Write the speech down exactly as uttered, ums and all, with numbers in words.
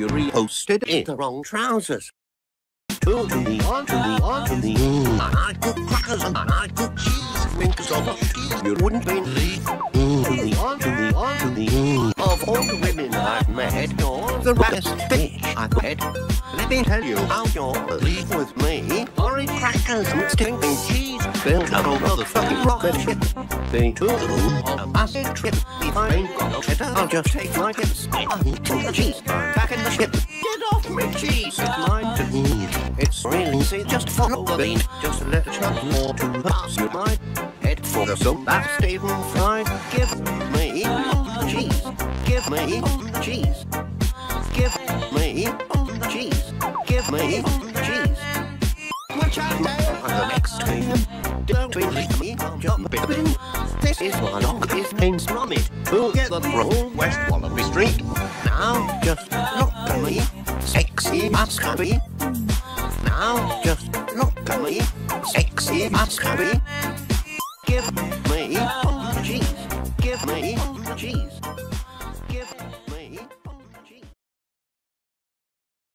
You reposted in the wrong trousers. Two to the one to the one to the mm. I cook crackers and I cook cheese. Winkers on the cheese. You wouldn't believe. Mm. To the one to the one to the mm. Of all the women I've met, you're the best bitch I've met. Let me tell you how you'll believe with me. Orange crackers and stinking cheese. Build up a motherfucking rocket ship. They do on a massive trip. If I ain't got no cheddar, I'll just take my tips. I eat the cheese. Back in the ship. Get off me, cheese. It's mine to eat. It's really easy. Just follow the beat. Just let a chunk more to pass you by. Head for the soup that's Stephen fried. Give me the cheese. Give me the cheese. Give me the cheese. Give me the cheese. Which I know the next thing. Don't believe me, jump bibbing. This is one of his name's from it. Who'll get the roll West Wallaby Street? Now just look at me, sexy mascabby. Now just look at me, sexy mascabby. Give me the cheese. Give me the cheese.